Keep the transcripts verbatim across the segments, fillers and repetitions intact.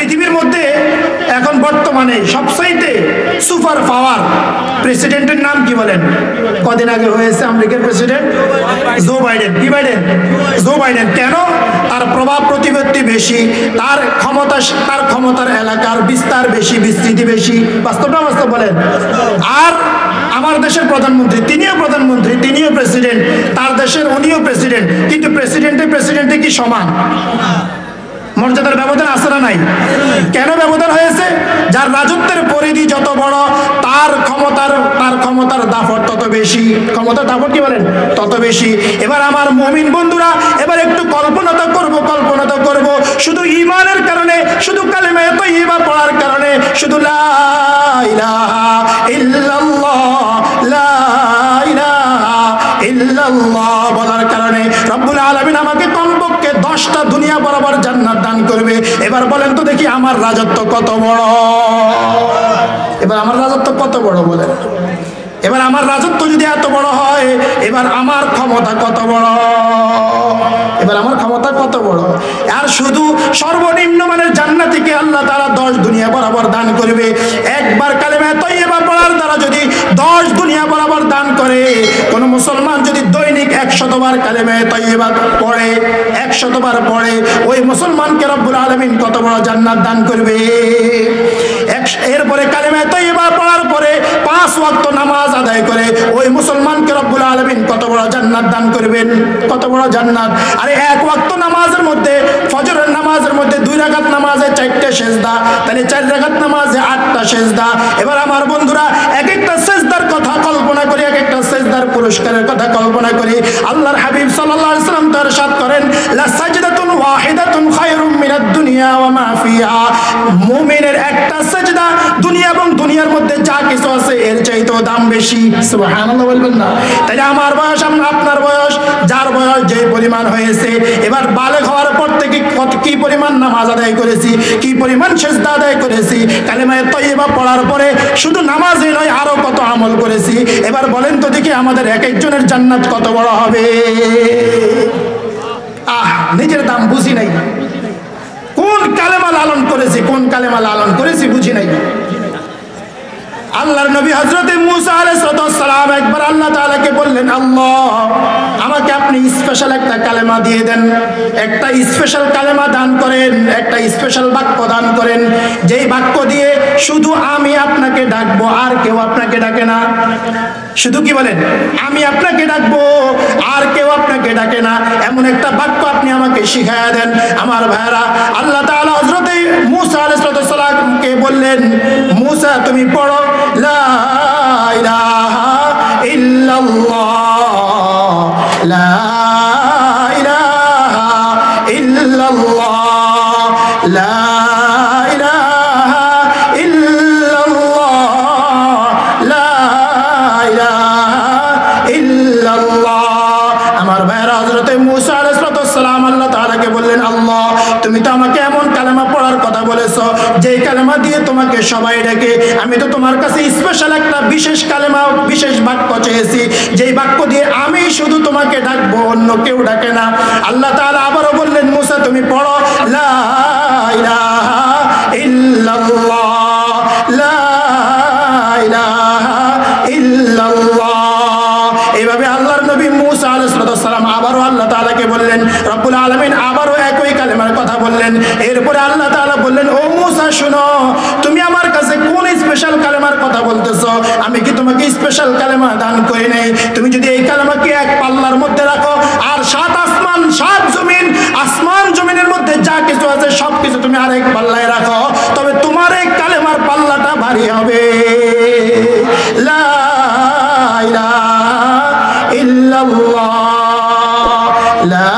পৃথিবীর মধ্যে এখন বর্তমানে সবচাইতে সুপার পাওয়ার প্রেসিডেন্টের নাম কি বলেন? কদিন আগে হয়েছে আমেরিকার প্রেসিডেন্ট জো বাইডেন। কি বাইডেন? Joe Biden. কেন? তার প্রভাব প্রতিপত্তি বেশি, তার ক্ষমতা, তার ক্ষমতার এলাকার বিস্তার বেশি, বিস্তৃতি বেশি। বাস্তবটা বাস্তব বলেন। আর আমার দেশের প্রধানমন্ত্রী, তিনিও প্রধানমন্ত্রী, তিনিও প্রেসিডেন্ট, তার দেশের উনিও প্রেসিডেন্ট, কিন্তু প্রেসিডেন্টে প্রেসিডেন্টে কি সমান? মর্যাদার ব্যবধান আছে না নাই? কেন ব্যবধান হয়েছে? যার রাজত্বের পরিধি যত বড়, তার ক্ষমতার তার ক্ষমতার দাপট তত বেশি। ক্ষমতার দাপট কি বলেন? তত বেশি। এবার আমার মুমিন বন্ধুরা, এবার একটু কল্পনা তো করবো, কল্পনা তো করবো, শুধু ঈমানের কারণে, শুধু কালেমা তাইয়্যিবা পড়ার কারণে, শুধু লা ইলাহা ইল্লাল্লাহ, লা ইলাহা ইল্লাল্লাহ বলার কারণে রব্বুল আলামিন আমাকে কমপক্ষে দশটা দুনিয়া বরাবর জান্নাত দান করবে। এবার বলেন তো দেখি আমার রাজত্ব কত বড়? এবার আমার রাজত্ব কত বড় বলেন? এবার আমার রাজত্ব যদি এত বড় হয়, এবার আমার ক্ষমতা কত বড়? এবার আমার ক্ষমতা কত বড়? আর শুধু সর্বনিম্ন মানের জান্নাতীকে আল্লাহ তাআলা দশ দুনিয়া বরাবর দান করবে। একবার কালেমা তাইয়্যিবা পড়ার দ্বারা যদি দশ দুনিয়া বরাবর দান করে, কোন মুসলমান যদি দৈনিক একশতবার কালেমা তাইয়্যিবা পড়ে, একশতবার পড়ে, ওই মুসলমানকে রব্বুল আলামিন কত বড় জান্নাত দান করবে। এরপরে কালেমা তাইয়্যিবা পড়ার পরে পাঁচ ওয়াক্ত নামাজ আদায় করে ওই মুসলমানকে রব্বুল আলামিন কত বড় জান্নাত দান করবেন। কত বড় জান্নাত! আরে এক ওয়াক্ত নামাজের মধ্যে, ফজরের নামাজের মধ্যে দুই রাকাত নামাজে চারটা সেজদা, তাহলে চার রাকাত নামাজে আটটা সেজদা। এবার আমার বন্ধুরা, এক একটা সেজদার কথা কল্পনা করি, এক একটা সেজদার পুরস্কারের কথা কল্পনা করি। আল্লাহর হাবিব সাল্লাল্লাহু আলাইহি ওয়াসাল্লাম তার ইরশাদ করেন, লা সাজদাতুন ওয়াহিদাতুন খায়রুম মিনাদ দুনিয়া ওয়া মা ফিহা। মুমিনের একটা সেজদা দুনিয়া এবং দুনিয়ার মধ্যে যা কিছু আছে এর চাইতেও দাম বেশি। সুবহানাল্লাহ বলবেন না? তাহলে আমার বয়স, আপনার বয়স, যার বয়স যে পরিমাণ হয়েছে, এবার বালেগ হওয়ার পর থেকে কি পরিমাণ নামাজ আদায় করেছি, কি পরিমাণ সেজদা আদায় করেছি, কালেমা তাইয়্যিবা পড়ার পরে শুধু নামাজই নয় আরো কত আমল করেছি। এবার বলেন তো দেখি আমাদের এক একজনের জান্নাত কত বড় হবে? আহ, নিজের দাম বুঝি নাই। কোন কালেমা লালন করেছি, কোন কালেমা লালন করেছি বুঝি নাই। আল্লাহর নবী হযরত মুসা আলাইহিস সালাম একবার আল্লাহ তাআলাকে বললেন, আল্লাহ আমাকে আপনি স্পেশাল একটা কালেমা দিয়ে দেন, একটা স্পেশাল কালেমা দান করেন, একটা স্পেশাল বাক্য দান করেন, যেই বাক্য দিয়ে শুধু আমি আপনাকে ডাকবো, আর কেউ আপনাকে ডাকে না। শুধু কি বলেন? আমি আপনাকে ডাকবো, আর কেউ আপনাকে ডাকে না, এমন একটা বাক্য আপনি আমাকে শিখায়া দেন। আমার ভাইরা, আল্লাহ তাআলা হযরত মুসা আলাইহিস সালামকে বললেন, মুসা তুমি পড়ো লা ইলাহা ইল্লাল্লাহ, লা ইলাহা ইল্লাল্লাহ, লা ইলাহা ইল্লাল্লাহ, লা ইলাহা ইল্লাল্লাহ। আমার ভাইরা, হযরত মুসা আলাইহিস সালাম আল্লাহ তাআলাকে বললেন, আল্লাহ তুমি তো আমাকে এমন কালেমা পড়ার কথা বলেছো, যেই কালেমা দিয়ে তোমাকে সবাই ডাকে। আমি তো তোমার কাছে স্পেশাল একটা বিশেষ কালেমা, বিশেষ বাক্য চেয়েছি, যেই বাক্য দিয়ে আমি শুধু তোমাকে ডাকবো, অন্য কেউ ডাকে না। আল্লাহ তাআলা আবারও বললেন, মুসা তুমি পড়ো লা ইলাহা ইল্লাল্লাহ, লা ইলাহা ইল্লাল্লাহ। এইভাবে আল্লাহর নবী মুসা আলাইহিস সালাম আবারও আল্লাহ তাআলাকে বললেন, রব্বুল আলামিন আবারও একই কালেমার কথা বললেন। এরপরে আল্লাহ তাআলা বললেন, ও মুসা শুনো, তুমি আমার কাছে কোন স্পেশাল কালেমার কথা বলতেছো? আমি কি তোমাকে স্পেশাল কালেমা দান করি নাই? তুমি যদি এই কালেমাকে এক পাল্লার মধ্যে রাখো, আর সাত আসমান, সাত জমিন, আসমান জমিনের মধ্যে যা কিছু আছে সব কিছু তুমি আরেক পাল্লায় রাখো, তবে তোমার এই কালেমার পাল্লাটা ভারী হবে। লা ইলাহা ইল্লাল্লাহ, লা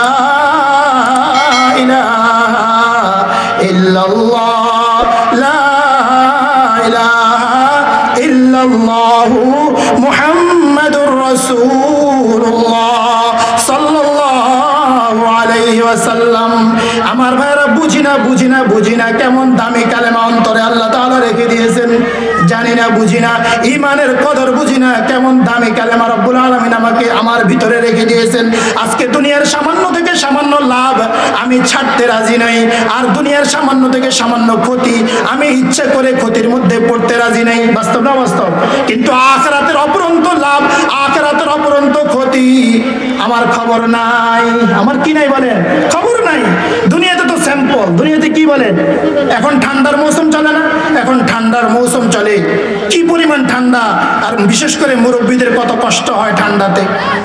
ইলাহা ইল্লাল্লাহ, লা ইলাহা ইল্লাল্লাহু মুহাম্মাদুর রাসূলুল্লাহ সাল্লাল্লাহু আলাইহি ওয়াসাল্লাম। আমার ভাইরা, বুঝি না বুঝি না বুঝি না কেমন দামি কালেমা অন্তরে আল্লাহ তাআলা রেখে দিয়েছেন। জানি না মায়া বুঝি না, ইমানের কদর বুঝি না, কেমন দামি কালেমা রব্বুল আলামিন আমাকে আমার ভিতরে রেখে দিয়েছেন। আজকে দুনিয়ার সামান্য থেকে সামান্য লাভ আমি ছাড়তে রাজি নাই, আর দুনিয়ার সামান্য থেকে সামান্য ক্ষতি আমি ইচ্ছে করে ক্ষতির মধ্যে পড়তে রাজি নাই। বাস্তব না বাস্তব? কিন্তু আখিরাতের অপরন্ত লাভ, আখিরাতের অপরন্ত ক্ষতি আমার খবর নাই। আমার কি নাই বলেন? খবর নাই। দুনিয়াতে তো স্যাম্পল, দুনিয়াতে কি বলেন, এখন ঠান্ডার মৌসুম চলে না, এখন ঠান্ডার মৌসুম চলে, কি পরিমাণ ঠান্ডা, আর বিশেষ করে মুরব্বীদের কত কষ্ট হয় ঠান্ডাতে।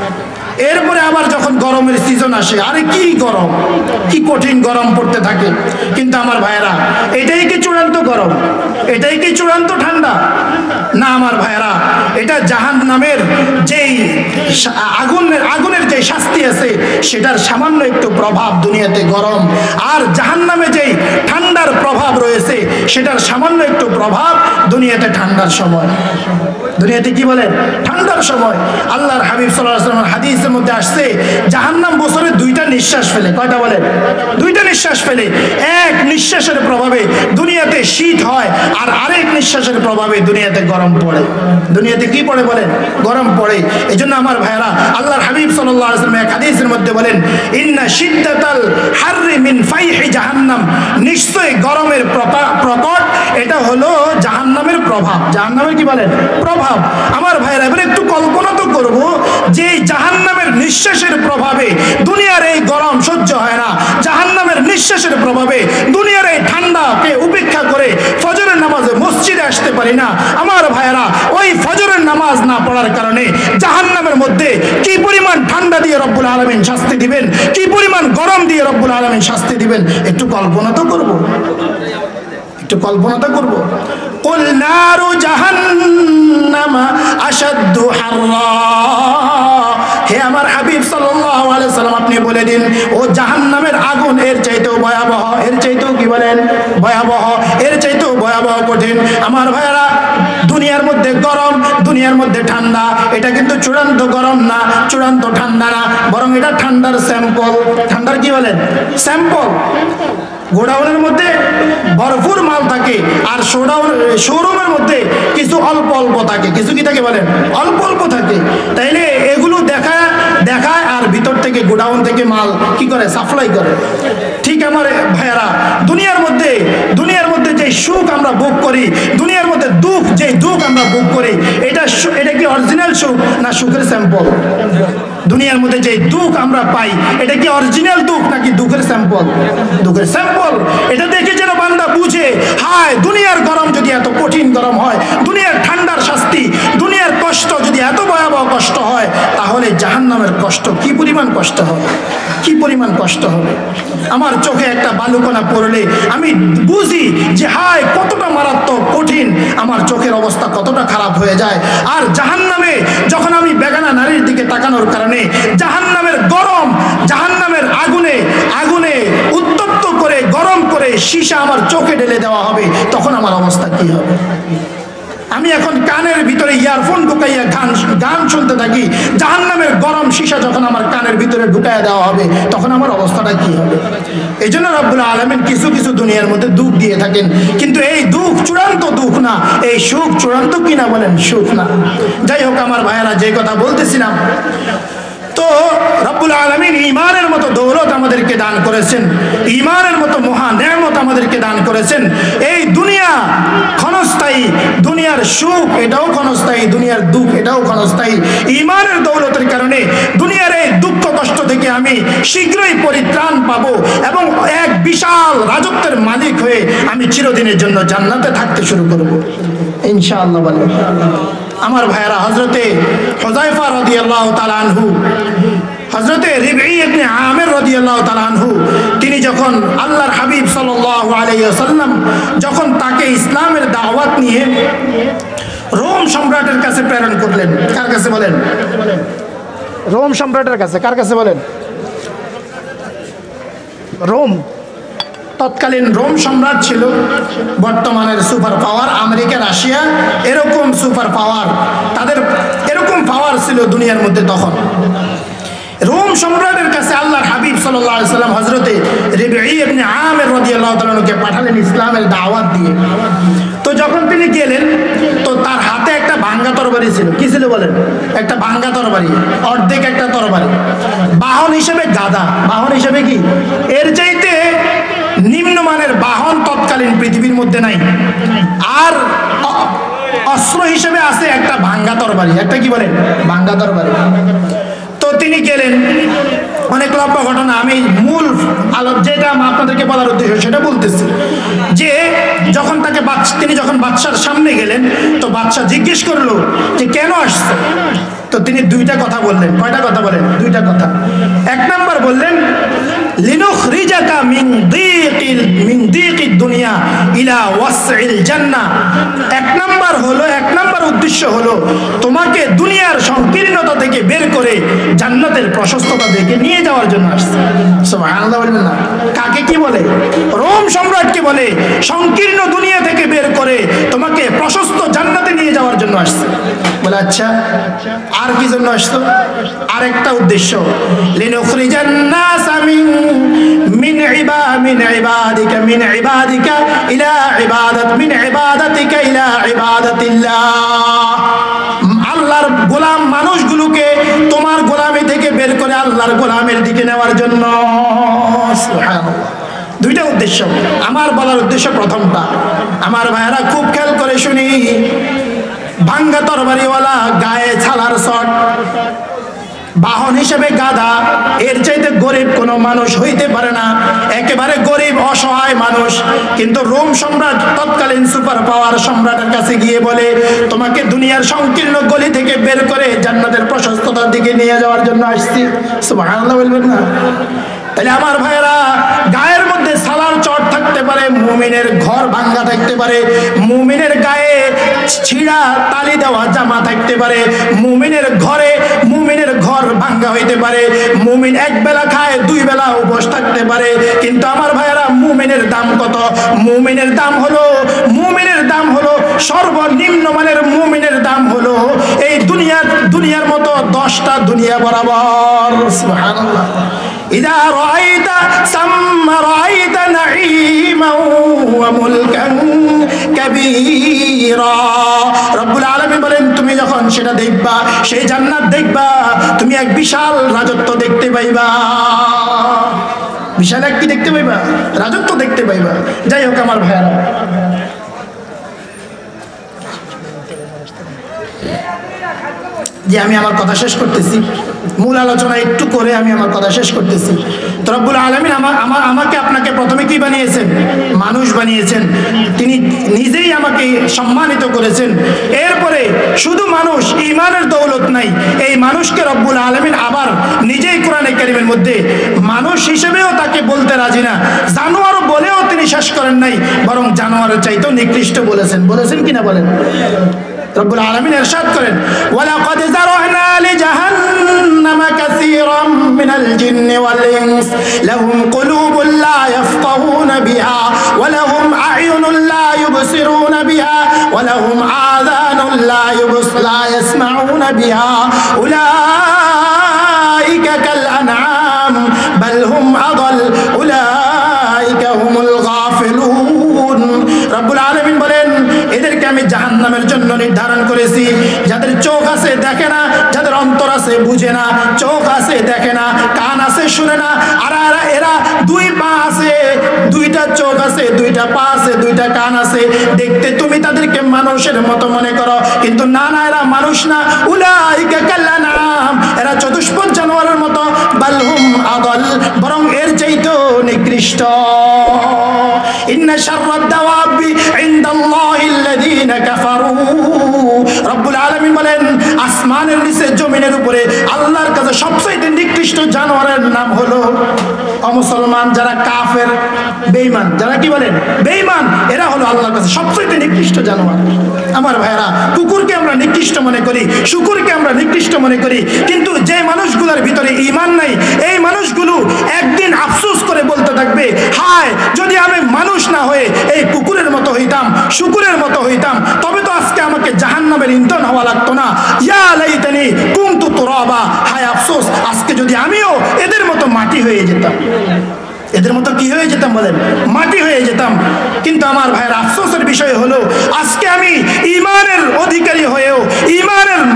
এরপরে আবার যখন গরমের সিজন আসে, আরে কি গরম, কি কঠিন গরম পড়তে থাকে। কিন্তু আমার ভাইয়েরা, এটাই কি চূড়ান্ত গরম? এটাই কি চূড়ান্ত ঠান্ডা? না আমার ভাইয়েরা, এটা জাহান্নামের যেই আগুনের আগুনের যে শাস্তি আছে সেটার সামান্য একটু প্রভাব দুনিয়াতে গরম, আর জাহান্নামে যেই ঠান্ডার প্রভাব রয়েছে সেটার সামান্য একটু প্রভাব দুনিয়াতে ঠান্ডার সময়। দুনিয়াতে কি বলেন? ঠান্ডার সময়। আল্লাহর হাবিব সাল্লাল্লাহু আলাইহি ওয়াসাল্লামের হাদিসের মধ্যে আসছে, জাহান্নাম বছরে দুইটা নিঃশ্বাস ফেলে। কয়টা বলেন? দুইটা নিঃশ্বাস ফেলে। এক নিঃশ্বাসের প্রভাবে দুনিয়াতে শীত হয়, আর আরেক নিঃশ্বাসের প্রভাবে দুনিয়াতে গরম পড়ে। দুনিয়াতে কি পড়ে বলেন? গরম পড়ে। এই জন্য আমার ভাইয়েরা, আল্লাহর হাবিব সাল্লাল্লাহু আলাইহি ওয়াসাল্লাম এক হাদিসের মধ্যে বলেন, ইন্না শিদ্দাতাল হাররি মিন ফাইহি জাহান্নাম, নিশ্চয়ই গরমের প্রকট এটা হলো জাহান্নামের প্রভাব। জাহান্নামের কি বলেন? প্রভাব। আমার ভাইয়েরা, এবারে একটু কল্পনা তো করব যে জাহান্নামের নিঃশ্বাসের প্রভাবে দুনিয়ার এই গরম সহ্য হয় না, জাহান্নামের নিঃশ্বাসের প্রভাবে দুনিয়ার এই ঠান্ডাকে উপেক্ষা করে ফজরের নামাজে মসজিদে আসতে পারি না। আমার ভাইয়েরা, ওই ফজরের নামাজ না পড়ার কারণে জাহান্নামের মধ্যে কি পরিমাণ ঠান্ডা দিয়ে রব্বুল আলামিন শাস্তি দিবেন, কি পরিমাণ গরম দিয়ে রব্বুল আলামিন শাস্তি দিবেন, একটু কল্পনা তো করব, একটু কল্পনা তো করব। কুল নারু জাহান্নাম আশাদ্দু হাররা, হে আমার হাবিব সাল্লাল্লাহু আলাইহি সাল্লাম আপনি বলে দিন, ও জাহান্নামের আগুন এর চাইতেও ভয়াবহ, এর চাইতেও কি বলেন? ভয়াবহ, এর চাইতেও ভয়াবহ কঠিন। আমার ভাইয়েরা, দুনিয়ার মধ্যে গরম, দুনিয়ার মধ্যে ঠান্ডা, এটা কিন্তু চূড়ান্ত গরম না, চূড়ান্ত ঠান্ডা না, বরং এটা ঠান্ডার স্যাম্পল। ঠান্ডার কি বলেন? স্যাম্পল। গোডাউনের মধ্যে ভরপুর মাল থাকে, আর শোরুমের মধ্যে কিছু অল্প অল্প থাকে। কিছু কি থাকে বলেন? অল্প অল্প থাকে। তাইলে এগুলো দেখা দেখায় আর ভিতর থেকে গোডাউন থেকে মাল কি করে? সাপ্লাই করে। ঠিক আমার ভাইয়ারা, দুনিয়ার মধ্যে দুনিয়ার মধ্যে যে সুখ আমরা ভোগ করি, দুনিয়ার মধ্যে দুঃখ, যে দুঃখ আমরা ভোগ করি, এটা এটা কি অরিজিনাল সুখ না সুখের স্যাম্পল? দুনিয়ার মধ্যে যে দুঃখ আমরা পাই, এটা কি অরিজিনাল দুঃখ নাকি দুঃখের স্যাম্পল? দুঃখের স্যাম্পল। এটা দেখে যেন বান্দা বুঝে, হায় দুনিয়ার গরম যদি এত কঠিন গরম হয়, দুনিয়ার ঠান্ডার শাস্তি, দুনিয়ার কষ্ট যদি এত ভয়াবহ কষ্ট হয়, তাহলে জাহান্নামের কষ্ট কি পরিমাণ কষ্ট হবে, কি পরিমাণ কষ্ট হবে। আমার চোখে একটা বালুকণা পড়লে আমি বুঝি যে হায় কতটা মারাত্মক কঠিন, আমার চোখের অবস্থা কতটা খারাপ হয়ে যায়। আর জাহান্নামে যখন আমি বেগানা নারীর দিকে তাকানোর কারণে জাহান্নামের গরম, জাহান্নামের আগুনে আগুনে উত্তপ্ত করে গরম করে সীসা আমার চোখে ঢেলে দেওয়া হবে, তখন আমার অবস্থা কি হবে? আমি এখন কানের ভিতরে ইয়ারফোন ঢুকাইয়া গান গান শুনতে থাকি, জাহান্নামের গরম সীসা যখন আমার কানের ভিতরে ঢুকাইয়া দেওয়া হবে, তখন আমার অবস্থাটা কি হবে? এই জন্য রব্বুল আলামিন কিছু কিছু দুনিয়ার মধ্যে দুঃখ দিয়ে থাকেন, কিন্তু এই দুঃখ চূড়ান্ত দুঃখ না, এই সুখ চূড়ান্ত কিনা বলেন? সুখ না। যাই হোক আমার ভাইয়েরা, যে কথা বলতেছিলাম, তো রব্বুল আলামিন ঈমানের মতো দৌলত আমাদেরকে দান করেছেন, ঈমানের মতো মহা নেয়ামত আমাদেরকে দান করেছেন। এই দুনিয়া ক্ষণস্থায়ী, দুনিয়ার সুখ এটাও ক্ষণস্থায়ী, দুনিয়ার দুঃখ এটাও ক্ষণস্থায়ী। ঈমানের দৌলতের কারণে দুনিয়ার এই দুঃখ কষ্ট থেকে আমি শীঘ্রই পরিত্রাণ পাবো এবং এক বিশাল রাজত্বের মালিক হয়ে আমি চিরদিনের জন্য জান্নাতে থাকতে শুরু করব ইনশাআল্লাহ। বলে আমার ভাইয়েরা, হযরতে হুযায়ফা রাদিয়াল্লাহু তাআলা আনহু, হযরতে রিবঈ ইবনে আমির রাদিয়াল্লাহু তাআলা আনহু, তিনি যখন আল্লাহর হাবিব সাল্লাল্লাহু আলাইহি ওয়াসাল্লাম যখন তাকে ইসলামের দাওয়াত নিয়ে রোম সম্রাটের কাছে প্রেরণ করলেন। কার কাছে বলেন? রোম সম্রাটের কাছে। কার কাছে বলেন? রোম। তৎকালীন রোম সম্রাট ছিল বর্তমানের সুপার পাওয়ার আমেরিকা, রাশিয়া, এরকম সুপার পাওয়ার, তাদের এরকম পাওয়ার ছিল দুনিয়ার মধ্যে তখন। রোম সম্রাটের কাছে আল্লাহর হাবিব সাল্লাল্লাহু আলাইহি সাল্লাম হযরতে রিবঈ ইবনে আমির রাদিয়াল্লাহু তাআলা কে পাঠালেন ইসলামের দাওয়াত দিয়ে। তো যখন তিনি গেলেন, তো তার ছিল, কি ছিল বলেন? একটা ভাঙ্গা তরবারি, অর্ধেক একটা তরবারি। বাহন হিসেবে গাদা, বাহন হিসেবে কি? এর চাইতে নিম্নমানের বাহন তৎকালীন পৃথিবীর মধ্যে নাই। আর অস্ত্র হিসেবে আছে একটা ভাঙ্গা তরবারি, একটা কি বলেন? ভাঙ্গা তরবারি। তো তিনি গেলেন, অনেক লম্বা ঘটনা, আমি মূল আলো যেটা আপনাদেরকে বলার উদ্দেশ্য সেটা বলতেছি, যে যখন তাকে তিনি যখন বাদশার সামনে গেলেন, তো বাদশা জিজ্ঞেস করলো যে কেন আসছে? তো তিনি দুইটা কথা বললেন। কয়টা কথা বলেন? দুইটা কথা। এক নাম্বার বললেন, লিনুখরিজাকা মিন দীকিল মিন দীকিদ দুনিয়া ইলা ওয়াসইল জান্নাহ। এক নাম্বার হলো, এক নাম্বার উদ্দেশ্য হলো তোমাকে দুনিয়ার সংকীর্ণতা থেকে বের করে জান্নাতের প্রশস্ততা থেকে নিয়ে যাওয়ার জন্য আসছে। সুবহানাল্লাহ বলবেন না? কাকে কি বলে? রোম সম্রাটকে বলে সংকীর্ণ দুনিয়া থেকে বের করে তোমাকে প্রশস্ত জান্নাতে নিয়ে যাওয়ার জন্য আসছে। বলে আচ্ছা, আর কি জন্য আসতো? আরেকটা উদ্দেশ্য, লিনুখরিজান নাস মিন মিন ইবা মিন ইবাদিকা মিন ইবাদিকা ইলা ইবাদাত মিন ইবাদাতিকা ইলা ইবাদাতিল্লাহ। আল্লাহর গোলাম মানুষগুলোকে তোমার গোলামি থেকে বের করে আল্লাহর গোলামের দিকে নেওয়ার জন্য। সুবহানাল্লাহ। দুইটা উদ্দেশ্য। আমার বলার উদ্দেশ্য প্রথমটা। আমার ভাইয়েরা খুব খেয়াল করে শুনি, ভাঙ্গা তরবারিওয়ালা, গায়ে ছালার শট, বাহন হিসেবে গাধা, এর চাইতে গরিব কোনো মানুষ হইতে পারে না। একেবারে গরিব অসহায় মানুষ, কিন্তু রোম সম্রাট তৎকালীন সুপার পাওয়ার সম্রাটের কাছে গিয়ে বলে তোমাকে দুনিয়ার সংকীর্ণ গলি থেকে বের করে জান্নাতের প্রশস্ততার দিকে নিয়ে যাওয়ার জন্য আসছি। সুবহানাল্লাহ বলবেন না? তাহলে আমার ভাইয়েরা, গায়ের মধ্যে সালার চট থাকতে পারে, মুমিনের ঘর ভাঙ্গা থাকতে পারে, মুমিনের গায়ে ছিঁড়া তালি দেওয়া জামা থাকতে পারে, মুমিনের ঘরে মুমিনের ঘর ভাঙ্গা হইতে পারে, মুমিন এক বেলা খায় দুই বেলা উপোস থাকতে পারে, কিন্তু আমার ভাইয়েরা মুমিনের দাম কত? মুমিনের দাম হলো মুমিনের দাম হলো সর্বনিম্ন মানের মুমিনের দাম হলো এই দুনিয়ার দুনিয়ার মতো দশটা দুনিয়া বরাবর। সুবহানাল্লাহ। ইদা রাআইতা সাম্মা রাআইতা নাঈমান ওয়া মুলকান কাবীরা। রব্বুল আলামিন বলেন, তুমি যখন সেটা দেখবা, সেই জান্নাত দেখবা, তুমি এক বিশাল রাজত্ব দেখতে পাইবা। বিশাল এক কি দেখতে পাইবা? রাজত্ব দেখতে পাইবা। যাই হোক আমার ভাইয়েরা, যে আমি আমার কথা শেষ করতেছি, মূল আলোচনা একটু করে আমি আমার কথা শেষ করতেছি। তো রব্বুল আলামিন আমার আমাকে আপনাকে প্রথমে কি বানিয়েছেন? মানুষ বানিয়েছেন। তিনি নিজেই আমাকে সম্মানিত করেছেন। এরপরে শুধু মানুষ, ঈমানের দৌলত নাই, এই মানুষকে রব্বুল আলামিন আবার নিজেই কোরআনে কারীমের মধ্যে মানুষ হিসেবেও তাকে বলতে রাজি না, জানোয়ার বলেও তিনি শেষ করেন নাই, বরং জানোয়ারের চাইতেও নিকৃষ্ট বলেছেন। বলেছেন কিনা বলেন? রব্বুল আলামিন ইরশাদ করেন, ওয়ালাকাদ যারানা লিজাহান্নামা কাসীরাম মিনাল জিন্নি ওয়াল ইনস লাহুম কুলুবুন লা ইয়াফকাহুনা বিহা ওয়া লাহুম আ'য়ুনুন লা ইউবসিরুনা বিহা ওয়া লাহুম আযানুন লা লা ইয়াসমাউনা বিহা উলাইকা কাল আনআম বাল হুম আদাল উলাইকা হুমুল গাফিলুন। রব্বুল আলামিন বলেন, এদেরকে আমি জাহান্নামের জন্য নির্ধারণ করেছি, যাদের চোখ আছে দেখে না, যাদের অন্তর আছে বুঝে না, চোখ আছে দেখে না, কান আছে শুনে না, আর এরা দুই পা আছে, দুইটা চোখ আছে, দুইটা পা আছে, দুইটা কান আছে, দেখতে তুমি তাদেরকে মানুষের মতো মনে করো, কিন্তু না না, এরা মানুষ না। উলাইকা কাল আনআম, এরা চতুষ্পদ জানোয়ারের মতো। বাল হুম আদাল, বরং এর চাইতেও নিকৃষ্ট। ইন্না শাররাদ দাওয়াবি ইনদাল্লাহিল্লাযীনা কাফারু। রব্বুল আলামিন বলেন, আসমানের নিচে জমিনের উপরে আল্লাহর কাছে সবচেয়ে নিকৃষ্ট জানোয়ারের নাম হলো অমুসলমান, যারা কাফের, বেঈমান, যারা কি বলেন? বেঈমান। এরা হলো আল্লাহর কাছে সবচেয়ে নিকৃষ্ট জানোয়ার। আমার ভাইয়েরা, কুকুরকে আমরা নিকৃষ্ট মনে করি, শুকুরকে আমরা নিকৃষ্ট মনে করি, কিন্তু যে মানুষগুলোর ভিতরে ঈমান নাই, এই মানুষগুলো একদিন আফসোস করে বলতে থাকবে, হায় যদি আমি মানুষ না হয়ে এই কুকুরের মতো হইতাম, শুকুরের মতো হইতাম, তবে তো আজকে আমাকে জাহান্নামের ইন্ধন হওয়া লাগতো না। ইয়া লাইতানি কুনতু তুরাবা, হায় আফসোস, আজকে যদি আমিও এদের মতো মাটি হয়ে যেতাম। এদের মতো কি হয়ে যেতাম বলেন? মাটি হয়ে যেতাম। কিন্তু আমার ভাইয়ের আফসোসের বিষয় হলো, আজকে আমি ঈমানের অধিকারী হয়েও, ঈমানের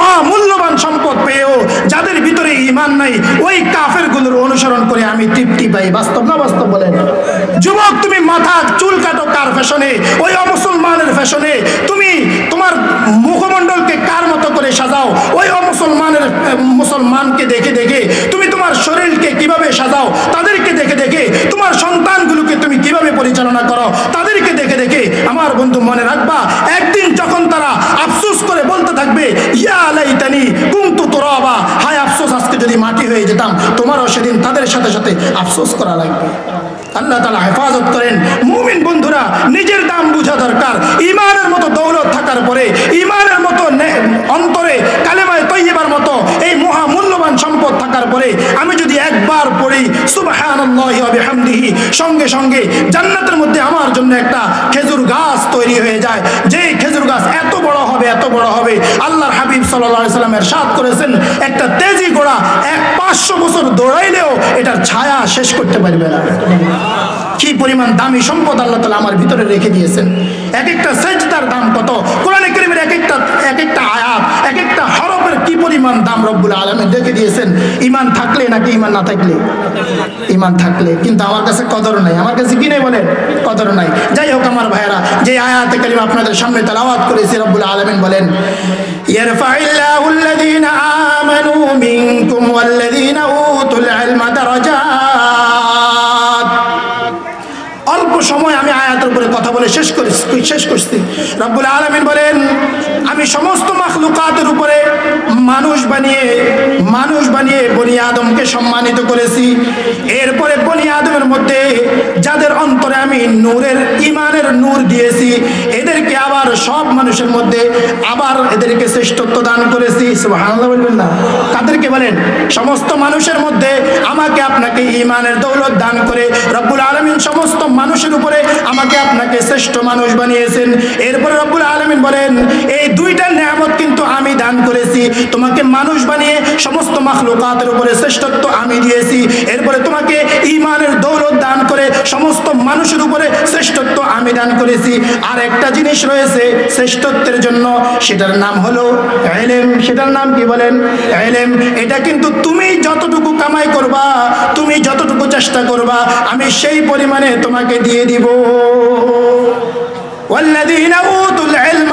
মহামূল্যবান সম্পদ পেয়েও যাদের ভিতরে ঈমান নাই ওই কাফেরগুলোর অনুসরণ করে আমি তৃপ্তি পাই। বাস্তব না বাস্তব বলেন? যুবক, তুমি মাথা চুল কাটো কার ফ্যাশনে? ওই অমুসলমানের ফ্যাশনে। তুমি তোমার মুখমণ্ডলকে কার মতো করে সাজাও? ওই অমুসলমানের মুসলমানকে দেখে দেখে। তুমি তোমার শরীরকে কিভাবে সাজাও? তাদেরকে দেখে দেখে। তোমার সন্তানগুলোকে তুমি কিভাবে পরিচালনা করো? তাদেরকে দেখে দেখে। আমার বন্ধু, মনে রাখবা, একদিন যখন তারা আফসোস করে বলতে থাকবে, ইয়া লাইতানি কুনতু তুরাবা, হায় আফসোস আজকে যদি মাটি হয়ে যেতাম, তোমারও সেদিন তাদের সাথে সাথে আফসোস করা লাগবে। আল্লাহ তাআলা হেফাজত করেন। মুমিন বন্ধুরা, নিজের দাম বোঝা দরকার। ঈমানের মতো দৌলত থাকার পরে, ঈমানের মতো অন্তরে কালেমায়ে তয়্যিবার মতো এই মহামূল্যবান সম্পদ থাকার পরে আমি যদি একবার পড়ি সুবহানাল্লাহি ওয়া বিহামদিহি, সঙ্গে সঙ্গে জান্নাতের মধ্যে আমার জন্য একটা খেজুর গাছ তৈরি হয়ে যায়। যে খেজুর গাছ এত বড় হবে, এত বড় হবে, আল্লাহর হাবিব সাল্লাল্লাহু আলাইহি সাল্লাম ইরশাদ করেছেন, একটা তেজি ঘোড়া এক পাঁচশো বছর দৌড়াইলেও এটার ছায়া শেষ করতে পারবে না। কি পরিমাণ দামি সম্পদ আল্লাহ তাআলা আমার ভিতরে রেখে দিয়েছেন। এক একটা সেজদার দাম কত, কোরআনে কারীমের এক একটা এক একটা আয়াত, এক একটা হরফের কি পরিমাণ দাম রব্বুল আলামিন রেখে দিয়েছেন। ঈমান থাকলে নাকি ঈমান না থাকলে? ঈমান থাকলে। কিন্তু আমার কাছে কদর নাই, আমার কাছে কি নেই বলেন? কদর নাই। যাই হোক আমার ভাইয়েরা, যে আয়াতে কারিমা আপনাদের সামনে তেলাওয়াত করেছি, রব্বুল আলামিন বলেন, ইয়ারফাইল্লাহুল্লাযীনা আমানু মিনকুম ওয়াল্লাযীনা উতুল ইলমা দারাজাত। অল্প সময় আমি আয়াতের উপরে কথা বলে শেষ করি শেষ করছি। রব্বুল আলামিন বলেন, আমি সমস্ত মাখলুকাতের উপরে মানুষ বানিয়ে মানুষ বানিয়ে বনি আদমকে সম্মানিত করেছি। এরপরে বনি আদমের মধ্যে যাদের অন্তরে আমি নূরের ঈমানের নূর দিয়েছি, এদেরকে আবার সব মানুষের মধ্যে আবার এদেরকে শ্রেষ্ঠত্ব দান করেছি। সুবহানাল্লাহ বলবেন না? কাদেরকে বলেন? সমস্ত মানুষের মধ্যে আমাকে আপনাকে ঈমানের দৌলত দান করে রব্বুল আলামিন সমস্ত মানুষের উপরে আমাকে আপনাকে শ্রেষ্ঠ মানুষ বানিয়েছেন। এরপরে রব্বুল আলামিন বলেন, এই দুইটা নিয়ামত কিন্তু আমি দান করেছি। তোমাকে মানুষ বানিয়ে সমস্ত মাখলুকাতের উপরে শ্রেষ্ঠত্ব আমি দিয়েছি। এরপরে তোমাকে ঈমানের দৌলত দান করে সমস্ত মানুষের উপরে শ্রেষ্ঠত্ব আমি দান করেছি। আর একটা জিনিস রয়েছে শ্রেষ্ঠত্বের জন্য, সেটার নাম হলো ইলম। সেটার নাম কি বলেন? ইলম। এটা কিন্তু তুমি যতটুকু কামাই করবা, তুমি যতটুকু চেষ্টা করবা, আমি সেই পরিমাণে তোমাকে দিয়ে দিব। ওয়াল্লাযীনা উতুল ইলমা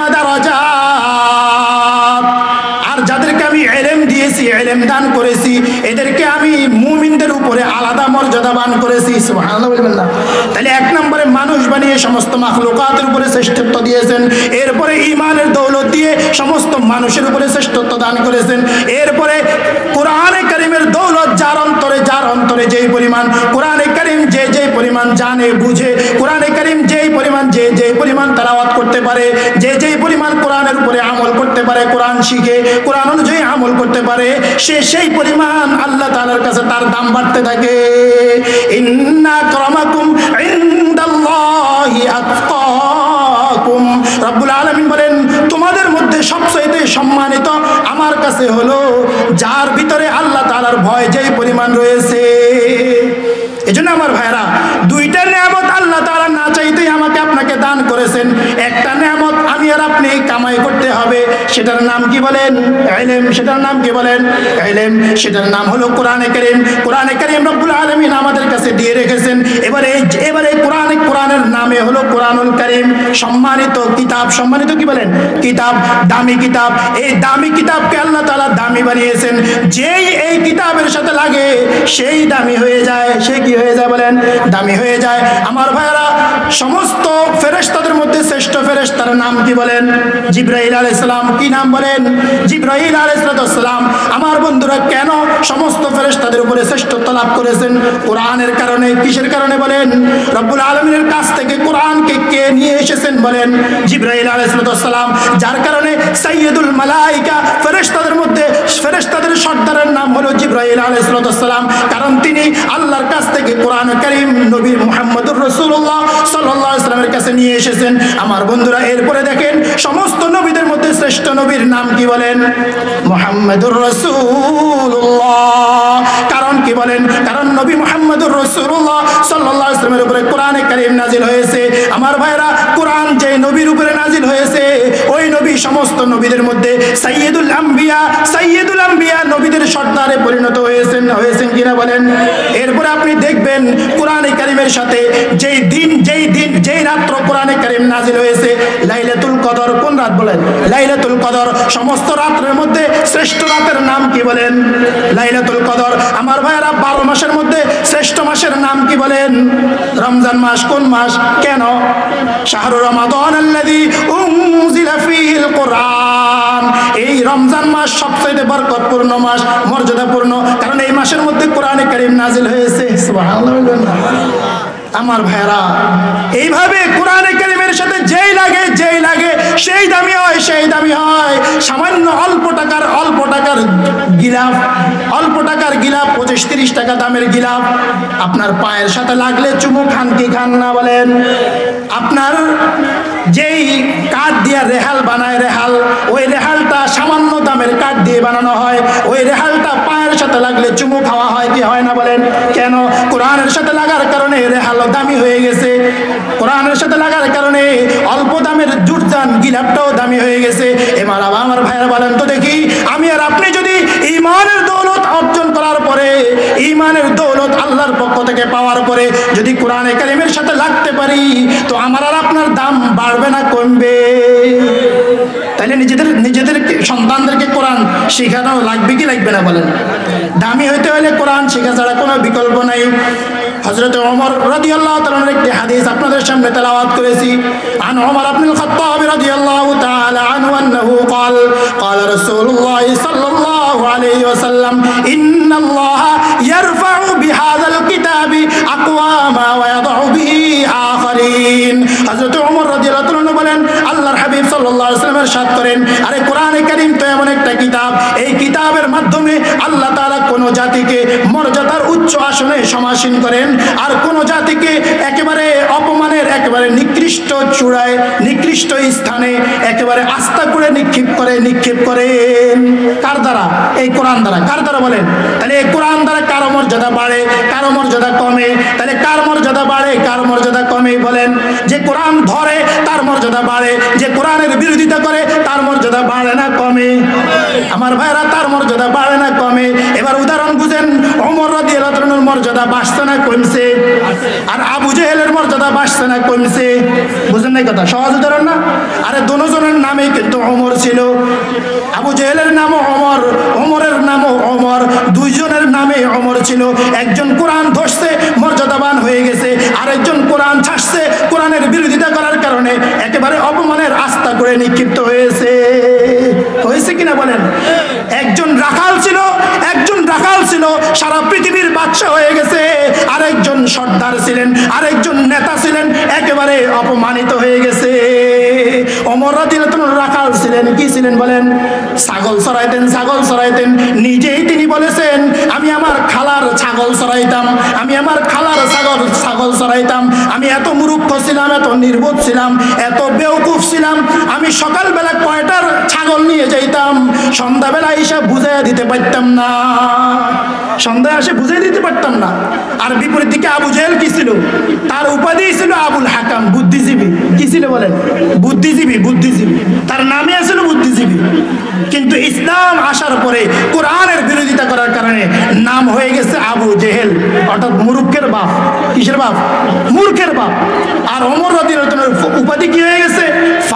দারাজাত। আর যাদেরকে আমি ইলম দিয়েছি, ইলম দান করেছি, এদেরকে আমি মুমিনদের উপরে আলাদা মর্যাদাবান করেছি। সুবহানাল্লাহ বলবেন না? তাহলে এক নম্বরে মানুষ বানিয়ে সমস্ত মাখলুকাতের উপরে শ্রেষ্ঠত্ব দিয়েছেন। এরপরে ঈমানের দৌলত দিয়ে সমস্ত মানুষের উপরে শ্রেষ্ঠত্ব দান করেছেন। এরপরে কোরআনে কারীমের দৌলত যার অন্তরে যার অন্তরে যেই পরিমাণ কোরআনে কারীম যে যেই পরিমাণ জানে বুঝে, কোরআনে কারীম যেই পরিমাণ যে যেই পরিমাণ তেলাওয়াত করতে পারে, যে যেই পরিমাণ কোরআনের উপরে আমল করতে পারে, কোরআন শিখে কোরআন অনুযায়ী আমল করতে পারে, সে সেই পরিমাণ আল্লাহ তাআলার কাছে তার দাম বাড়তে থাকে। ইন্না আকরামাকুম ইনদাল্লাহি আতকাকুম। রব্বুল আলামিন বলেন, তোমাদের মধ্যে সবচেয়ে সম্মানিত আমার কাছে হলো যার ভিতরে আল্লাহ তাআলার ভয় যেই পরিমাণ রয়েছে। এজন্য আমার ভাইরা, দুইটা নিয়ামত আল্লাহ তাআলা না চাইতেই আমাকে আপনাকে দান করেছেন। একটা নিয়ামত আমি আর আপনি কামাই করতে হবে, সেটার নাম কি বলেন? ইলম। সেটার নাম কি বলেন? ইলম। সেটার নাম হলো কোরআনে কারীম। কোরআনে কারীম রব্বুল আলামিন আমাদের কাছে দিয়ে রেখেছেন। এবারে এবারে কোরআনে কোরআনের নামে হলো কোরআনুল কারীম, সম্মানিত কিতাব। সম্মানিত কি বলেন? কিতাব, দামি কিতাব। এই দামি কিতাবকে আল্লাহ তাআলা দামি বানিয়েছেন। যেই এই কিতাবের সাথে লাগে সেই দামি হয়ে যায়। সে কি হয়ে যায় বলেন? দামি হয়ে যায়। আমার ভাইরা, সমস্ত ফেরেশতাদের মধ্যে শ্রেষ্ঠ ফেরেশতার নাম কি বলেন? জিবরাইল আলাইহিস সালাম। কি নাম বলেন? জিবরাইল আলাইহিস সালাম। আমার বন্ধুরা, কেন সমস্ত ফেরেশতাদের উপরে শ্রেষ্ঠত্ব লাভ করেছেন? কোরআনের কারণে। কিসের কারণে বলেন? রব্বুল আলামিনের কাছ থেকে কোরআনকে কে নিয়ে এসেছেন বলেন? জিবরাইল আলাইহিস সালাম। যার কারণে সাইয়্যিদুল মালায়েকা, ফেরেশতাদের মধ্যে ফেরেশতাদের সর্দারের নাম হলো জিবরাইল আলাইহিস সালাম। কারণ তিনি আল্লাহর কাছ থেকে কোরআন কারীম নবী মুহাম্মদুর রাসূলুল্লাহ সাল্লাল্লাহু আলাইহি ওয়াসাল্লামের কাছে নিয়ে এসেছেন। আমার বন্ধুরা, এরপরে দেখেন সমস্ত নবীদের মধ্যে শ্রেষ্ঠ নবীর নাম কি বলেন? মুহাম্মদুর রাসূলুল্লাহ। কারণ কি বলেন? কারণ নবী মুহাম্মদুর রাসূলুল্লাহ সাল্লাল্লাহু আলাইহি ওয়াসাল্লামের উপরে কোরআনে কারীম নাজিল হয়েছে। আমার ভাইরা, কোরআন যে নবীর উপরে নাজিল হয়েছে, ওই নবী সমস্ত নবীদের মধ্যে সাইয়্যিদুল আম্বিয়া সাইয়্যিদুল আম্বিয়া নবীদের সর্দারে পরিণত হয়েছেন হয়েছেন কিনা বলেন। এরপরে আপনি দেখবেন কোরআনে কারীমের সাথে যেই দিন যেই দিন যেই রাত্র কোরআনে কারীম নাজিল হয়েছে লাইলাতুল কদর, কোন রাত বলেন? লাইলাতুল কদর। সমস্ত রাতের মধ্যে শ্রেষ্ঠ রাতের নাম কি বলেন? লাইলাতুল কদর। আমার ভাইয়েরা বারো মাসের মধ্যে শ্রেষ্ঠ মাসের নাম কি বলেন? রমজান মাস। কোন মাস? কেন? শাহরু রমাদান আল্লাযী উনজিলা ফীহিল কুরআন। এই রমজান মাস সবচেয়ে বরকতপূর্ণ মাস, মর্যাদাপূর্ণ, কারণ এই মাসের মধ্যে কোরআনে কারীম নাজিল হয়েছে। সুবহানাল্লাহ। আমার ভাইরা এইভাবে কোরআনে কারীমের সাথে যেই লাগে যেই লাগে সেই দামি হয় সেই দামি হয়। সামান্য অল্প টাকার অল্প টাকার গিলাফ অল্প টাকার গিলাফ পঁচিশ তিরিশ টাকা দামের গিলাফ আপনার পায়ের সাথে লাগলে চুমু খান কি খান না বলেন? আপনার যেই কাঠ দিয়ে রেহাল বানায় রেহাল, ওই রেহালটা সামান্য দামের কাঠ দিয়ে বানানো হয়, ওই রেহালটা পায়ের সাথে লাগলে চুমু খাওয়া হয় কি হয় না বলেন? কেন? কোরআনের সাথে লাগার কারণে রেহাল দামি হয়ে গেছে। কোরআনের সাথে লাগার কারণে অল্প দামের জুটজান গিলাফটাও দামি হয়ে গেছে। এবার আমার ভাইরা বলেন তো দেখি, আমি আর আপনি যদি ঈমানের দৌলত অর্জন করার পরে, ঈমানের দৌলত আল্লাহর পক্ষ থেকে পাওয়ার পরে যদি কোরআনে কারীমের সাথে লাগতে পারি, তো আমার আর আপনার দাম বাড়বে না কমবে? তাইলে নিজেদের নিজেদের সন্তানদেরকে কোরআন শেখানো লাগবে কি লাগবে না বলেন? দামি হইতে হলে কোরআন শেখা ছাড়া কোনো বিকল্প নাই। হযরত ওমর রাদিয়াল্লাহু তাআলা এর একটি হাদিস আপনাদের সামনে তেলাওয়াত করেছি। আন ওমর ইবনুল খাত্তাব রাদিয়াল্লাহু তাআলা আনহু আন্নাহু قال قال رسول الله صلى الله عليه وسلم ان الله يرفع بهذا الكتاب اقواما ويضع به اخرين। হযরত ওমর রাদিয়াল্লাহু তাআলা বলেন, আল্লাহর হাবিব সাল্লাল্লাহু আলাইহি ওয়াসাল্লাম ارشاد করেন, আরে কোরআনে কারীম তো এমন একটা কিতাব, এই কিতাবের মাধ্যমে আল্লাহ তাআলা কোন জাতিকে মর্যাদার উচ্চ আসনে সমাসীন করেন, আর কোন জাতিকে একেবারে অপমানের একেবারে নিকৃষ্ট চূড়ায় নিকৃষ্ট স্থানে একেবারে আস্থা করে নিক্ষেপ করে নিক্ষেপ করেন। কার দ্বারা? এই কোরআন দ্বারা। কার দ্বারা বলেন? তাহলে এই কোরআন দ্বারা কারো মর্যাদা বাড়ে, কারো মর্যাদা কমে। তাহলে কার মর্যাদা বাড়ে, কার মর্যাদা কমে বলেন? যে কোরআন ধরে তার মর্যাদা বাড়ে, যে কোরআনের বিরোধিতা করে তার মর্যাদা বাড়ে না কমে? আমার ভাইরা, তার মর্যাদা বাড়ে না কমে? এবার উদাহরণ বুঝেন, ওমর রাদিয়াল্লাহু তাআলার মর্যাদা বাড়ছে না কমছে? আর আবু জেহেলের মর্যাদা বাড়ছে না কমছে? বুঝেন না কথা? সহজ উদাহরণ না? আরে দুজনের নামে কিন্তু ওমর ছিল। আবু জেহেলের নামও ওমর, ওমরের নামও ওমর, দুইজনের নামে ওমর ছিল। একজন কোরআন ধরছে মর্যাদাবান হয়ে গেছে, আরেকজন কোরআন ছাড়ছে কোরআনের বিরোধিতা করার কারণে একেবারে অপমানের আস্থা করে নিক্ষিপ্ত হয়েছে। হয়েছে কিনা বলেন? একজন রাখাল ছিল, একজন রাখাল ছিল সারা পৃথিবীর বাদশা হয়ে গেছে, আরেকজন সর্দার ছিলেন, আরেকজন নেতা ছিলেন, একেবারে অপমানিত হয়ে গেছে। ওমর রাদিয়াল্লাহু তাআলা রাখাল ছিলেন, কি ছিলেন বলেন? ছাগল চড়াইতেন, ছাগল চড়াইতেন। নিজেই তিনি বলেছেন, আমি আমার খালার ছাগল চড়াইতাম, আমি আমার খালার ছাগল ছাগল চড়াইতাম। আমি এত মূর্খ ছিলাম, এত নির্বোধ ছিলাম, এত বেওকুফ ছিলাম, আমি সকালবেলা কয়টার ছাগল নিয়ে যাইতাম, সন্ধ্যাবেলা এসে বুঝাইয়া দিতে পারতাম না, সন্ধ্যায় এসে বুঝাই দিতে পারতাম না। আর বিপরীত দিকে আবু জেহেল কি ছিল? তার উপাধি ছিল আবুল হাকাম, বুদ্ধিজীবী। কি ছিল বলেন? বুদ্ধিজীবী, বুদ্ধিজীবী। তার নামে ছিল বুদ্ধিজীবী। কিন্তু ইসলাম আসার পরে কোরআনের বিরোধিতা করার কারণে নাম হয়ে গেছে আবু জেহেল, অর্থাৎ মূর্খের বাপ। কিসের বাপ? মূর্খের বাপ। আর ওমর রাদিয়াল্লাহু তাআলার উপাধি কি হয়ে গেছে?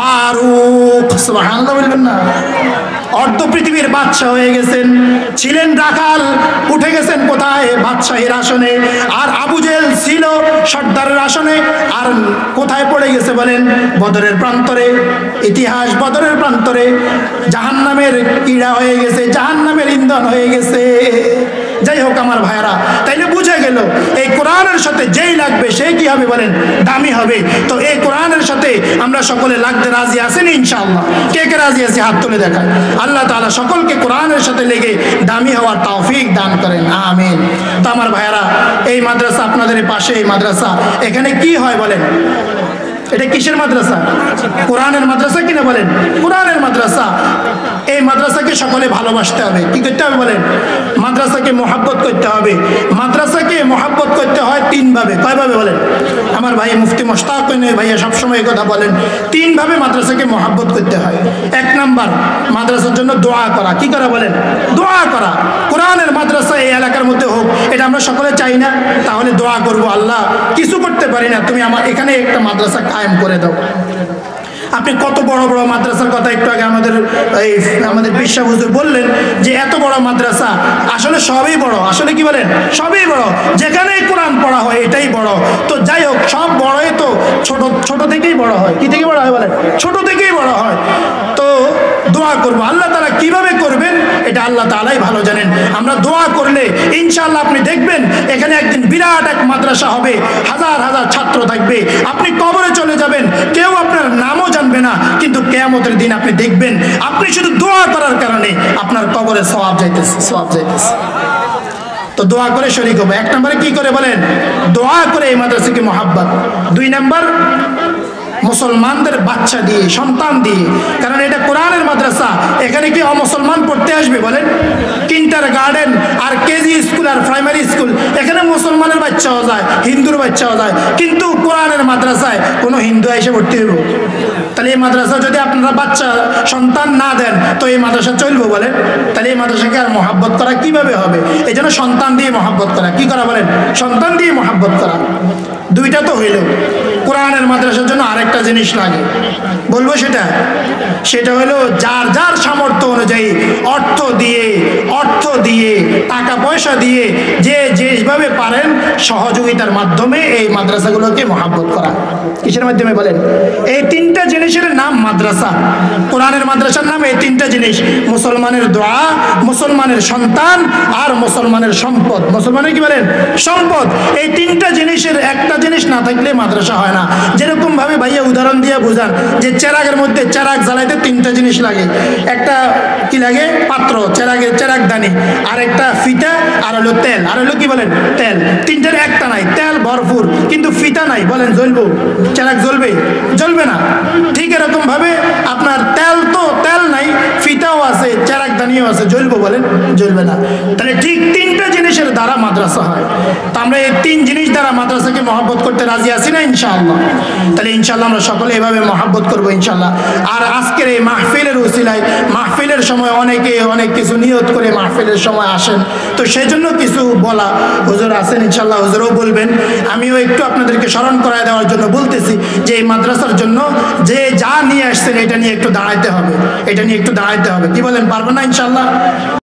ফারুক। সুবহানাল্লাহ বলবেন না? অর্ধ পৃথিবীর বাদশা হয়ে গেছেন। ছিলেন রাখাল, উঠে গেছেন কোথায়? বাদশাহীর আসনে। আর আবু জেহেল ছিল সর্দারের আসনে, আর কোথায় পড়ে গেছে বলেন? বদরের প্রান্তরে। ইতিহাস বদরের প্রান্তরে জাহান্নামের কীড়া হয়ে গেছে, জাহান্নামের ইন্ধন হয়ে গেছে। যাই হোক আমার ভাইরা, তাইলে বুঝে গেল এই কোরআনের সাথে যেই লাগবে সেই কি হবে বলেন? দামি হবে। তো এই কোরআনের সাথে আমরা সকলে লাগতে রাজি আছেন ইনশাআল্লাহ? কে কে রাজি আছে হাত তুলে দেখায়। আল্লাহ তাআলা সকলকে কোরআনের সাথে লেগে দামি হওয়ার তৌফিক দান করেন, আমিন। তো আমার ভাইরা, এই মাদ্রাসা আপনাদের পাশে, এই মাদ্রাসা, এখানে কি হয় বলেন? এটা কিসের মাদ্রাসা? কোরআনের মাদ্রাসা কিনা বলেন? কোরআনের মাদ্রাসা। এই মাদ্রাসাকে সকলে ভালোবাসতে হবে। কি করতে হবে বলেন? মাদ্রাসাকে মহাব্বত করতে হবে। মাদ্রাসাকে মহাব্বত করতে হয় তিনভাবে। কয়ভাবে বলেন? আমার ভাই মুফতি মোশতাক ভাইয়া সবসময় এই কথা বলেন, তিনভাবে মাদ্রাসাকে মহাব্বত করতে হয়। এক নাম্বার, মাদ্রাসার জন্য দোয়া করা। কি করা বলেন? দোয়া করা। কোরআনের মাদ্রাসা এই এলাকার মধ্যে হোক, এটা আমরা সকলে চাই না? তাহলে দোয়া করবো, আল্লাহ কিছু করতে পারি না, তুমি আমার এখানে একটা মাদ্রাসা কায়েম করে দাও। আপনি কত বড় বড় মাদ্রাসার কথা একটু আগে আমাদের এই আমাদের বিশ্বাস হুজুর বললেন যে এত বড় মাদ্রাসা, আসলে সবই বড়। আসলে কি বলেন? সবই বড়। যেখানেই কোরআন পড়া হয় এটাই বড়। তো যাই হোক, সব বড়ই তো ছোট ছোট থেকেই বড় হয়। কি থেকে বড় হয় বলেন? ছোট থেকেই বড় হয়। তো দোয়া করবো, আল্লাহ তাআলা কিভাবে করবেন এটা আল্লাহ তাআলাই ভালো জানেন। আমরা দোয়া করলে ইনশাআল্লাহ আপনি দেখবেন এখানে একদিন বিরাট এক মাদ্রাসা হবে, হাজার হাজার ছাত্র থাকবে। আপনি কবরে চলে যাবেন, কেউ আপনার নামও জানবে না, কিন্তু কিয়ামতের দিন আপনি দেখবেন আপনি শুধু দোয়া করার কারণে আপনার কবরে সওয়াব যাইতেছে, সওয়াব যাইতেছে। তো দোয়া করে শরীক হবো। এক নম্বরে কি করে বলেন? দোয়া করে এই মাদ্রাসাকে মহাব্বত। দুই নম্বর, মুসলমানদের বাচ্চা দিয়ে, সন্তান দিয়ে, কারণ এটা কোরআনের মাদ্রাসা। এখানে কি অমুসলমান পড়তে আসবে বলেন? কিন্টার গার্ডেন আর কেজি স্কুল আর প্রাইমারি স্কুল, এখানে মুসলমানের বাচ্চাও যায়, হিন্দুর বাচ্চাও যায়, কিন্তু কোরআনের মাদ্রাসায় কোনো হিন্দু এসে ভর্তি হইব? তাহলে এই মাদ্রাসা যদি আপনারা বাচ্চা সন্তান না দেন তো এই মাদ্রাসা চলবো বলেন? তাহলে এই মাদ্রাসাকে আর মহাব্বত করা কিভাবে হবে? এই জন্য সন্তান দিয়ে মহাব্বত করা। কি করা বলেন? সন্তান দিয়ে মহাব্বত করা। দুইটা তো হইল। কোরআনের মাদ্রাসার জন্য আরেকটা জিনিস লাগে, বলবো সেটা সেটা হলো যার যার সামর্থ্য অনুযায়ী অর্থ দিয়ে অর্থ দিয়ে টাকা পয়সা দিয়ে যে যেভাবে পারেন সহযোগিতার মাধ্যমে এই মাদ্রাসাগুলোকে মহাব্বত করা। কিসের মাধ্যমে বলেন? এই তিনটা জিনিসের নাম মাদ্রাসা। কোরআনের মাদ্রাসার নাম এই তিনটা জিনিস: মুসলমানের দোয়া, মুসলমানের সন্তান, আর মুসলমানের সম্পদ। মুসলমানের কি বলেন? সম্পদ। এই তিনটা জিনিসের একটা জিনিস না থাকলে মাদ্রাসা হয় না। যেরকম ভাবে ভাইয়া উদাহরণ দিয়ে বুঝান যে চেরাগের মধ্যে চেরাগ জ্বালাইতে তিনটা জিনিস লাগে। একটা কি লাগে? পাত্র, চেরাগের চেরাগ দানি, আর একটা ফিতা, আর হলো তেল। আর হলো কি বলেন? তেল। তিনটার একটা নাই, তেল ভরপুর কিন্তু ফিতা নাই, বলেন জ্বলবো? চেরাগ জ্বলবে? জ্বলবে না। ঠিক এরকম ভাবে আপনার তেল তো তেল নাই, ফিতাও আছে, চেরাগ দানিও আছে, জ্বলবো বলেন? জ্বলবে না। তাহলে ঠিক তিনটা জিনিসের দ্বারা মাদ্রাসা হয়। তো আমরা এই তিন জিনিস দ্বারা মাদ্রাসাকে মহব্বত করতে রাজি আছি না ইনশাআল্লাহ? তাহলে ইনশাআল্লাহ আমরা সকলে এভাবে মহব্বত করবো ইনশাআল্লাহ। আর আজকের এই মাহফিলের উসিলায়, মাহফিলের সময় অনেকে অনেক কিছু নিয়ত করে মাহফিলের সময় আসেন, তো সেই জন্য কিছু বলা হুজুর আছেন ইনশাআল্লাহ, হুজুরও বলবেন। আমিও একটু আপনাদেরকে স্মরণ করায় দেওয়ার জন্য বলতেছি যে এই মাদ্রাসার জন্য যে যা নিয়ে আসছেন এটা নিয়ে একটু দাঁড়াইতে হবে, এটা নিয়ে একটু দাঁড়াইতে হবে। কি বলেন? পারবেন না ইনশাআল্লাহ?